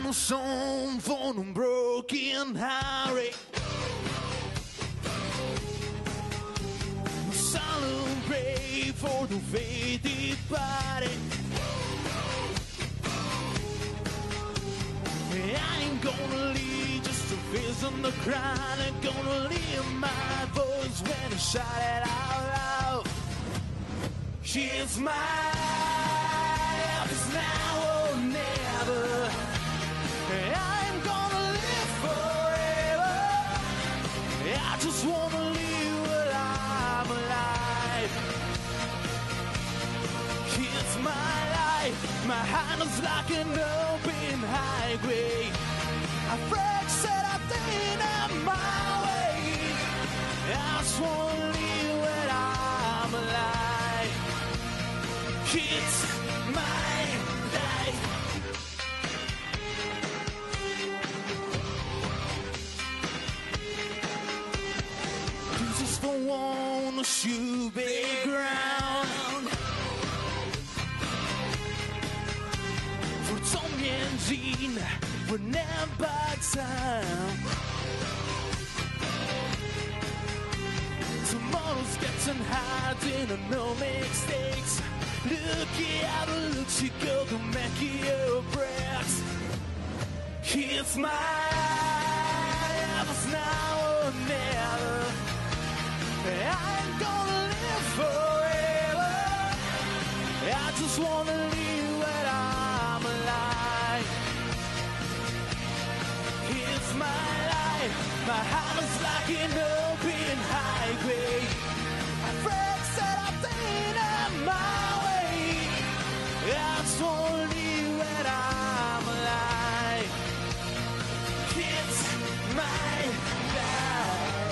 a song for the broken hearted. A silent prayer for the faded body. I ain't gonna leave just a face on the ground. I'm gonna leave my voice when I shout it out loud. She's mine, it's now or never. I'm gonna live forever. I just wanna live while I'm alive. It's my life, my hand is like an open highway. I freak said I think I'm my way. I just wanna live while I'm alive. It's my life. This is for one shoe big ground. For Tom and Jean, we're never down. Tomorrow's getting hard and no mistakes. Look at the look she go to make your breaths. It's my life now or never. I'm gonna live forever. I just wanna live when I'm alive. It's my life, my heart is like an open highway. My friend said I think I'm my way. I just wanna live when I'm alive. It's my life.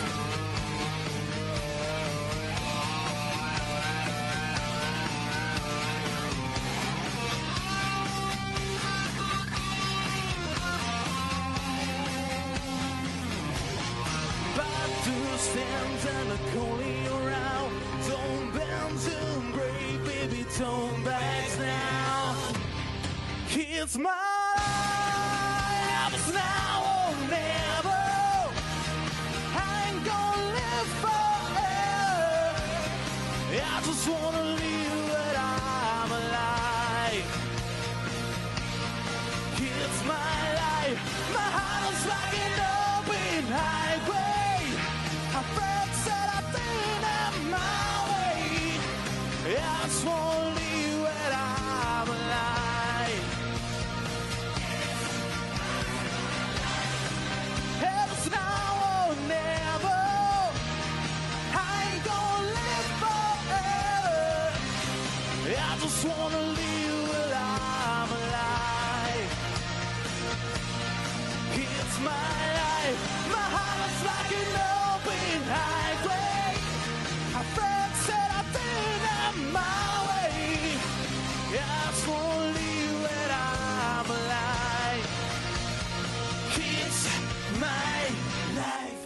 Stands and a calling around. Don't bend, don't break, baby, don't back now. It's my life, it's now or never. I ain't gonna live forever. I just wanna live when I'm alive. It's my life, my heart is like an open highway. My friend said I think I'm my way. I just wanna live when I'm alive. It's now or never. I ain't gonna live forever. I just wanna live when I'm alive. It's my life, my heart is like an open highway. My friend said I think I'm my way. I just wanna live when I'm alive. It's my life.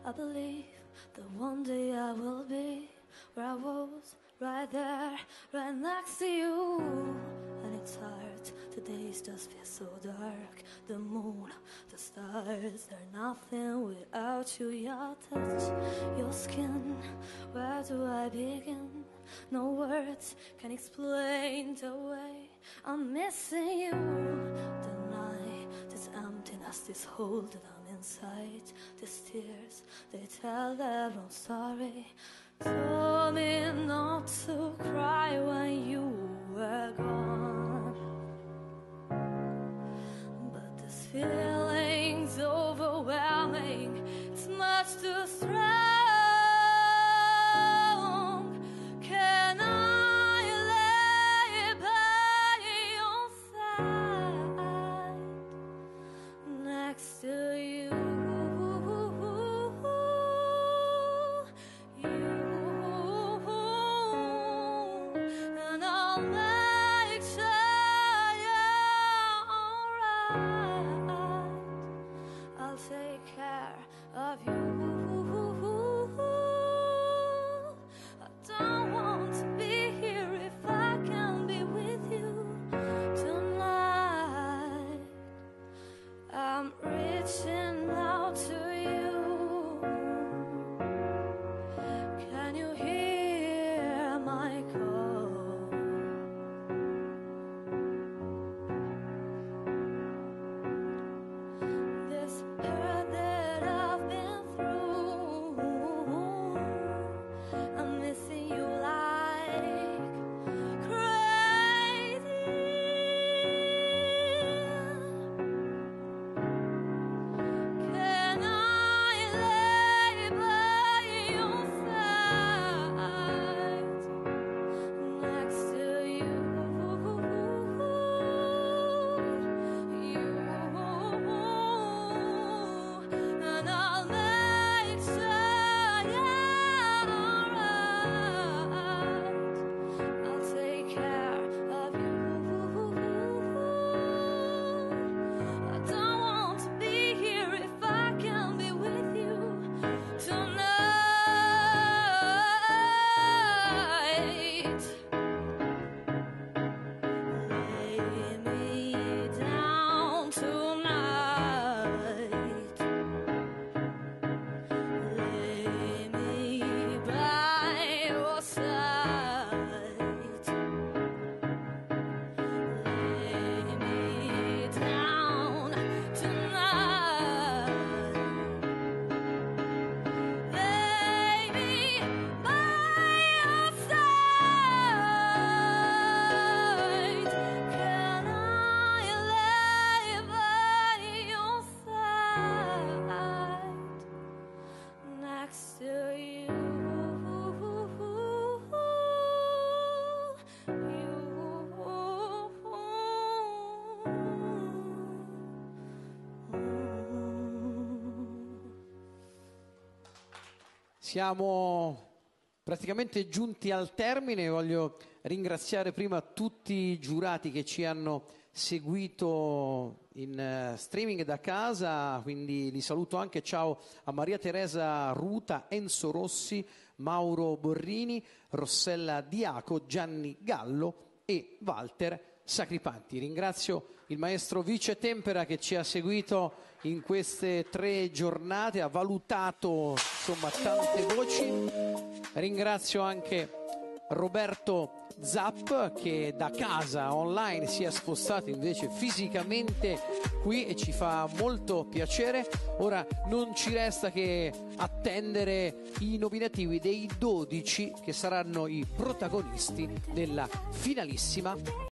I believe that one day I will be where I was, right there, right next to you. And it's hard, the days just feel so dark. The moon, the stars, they're nothing without you. Your touch, your skin, where do I begin? No words can explain the way I'm missing you. The night, this emptiness, this hole that I'm inside. These tears, they tell their own story. Told me not to cry when you were gone, but this feeling's overwhelming. It's much too strong. Can I lay by your side next to you? And I'll make sure you're alright. I'll take care of you. I don't want to be here if I can be with you tonight. I'm reaching out to you. Can you hear my call? This hurt that I've been through, I'm missing you like crazy. Can I lay by your side next to you? And I'll make sure you're alright. I'll take care of you. I don't want to be here if I can be with you tonight. Lay me down tonight. Lay me by your side. Lay me down tonight. Lay me by your side. Can I lay by your side next to you? Siamo praticamente giunti al termine. Voglio ringraziare prima tutti i giurati che ci hanno seguito in streaming da casa, quindi li saluto anche. Ciao a Maria Teresa Ruta, Enzo Rossi, Mauro Borrini, Rossella Diaco, Gianni Gallo e Walter Sacripanti. Ringrazio il maestro Vice Tempera che ci ha seguito in queste 3 giornate, ha valutato insomma tante voci. Ringrazio anche Roberto Zapp che da casa online si è spostato invece fisicamente qui e ci fa molto piacere. Ora non ci resta che attendere i nominativi dei 12 che saranno i protagonisti della finalissima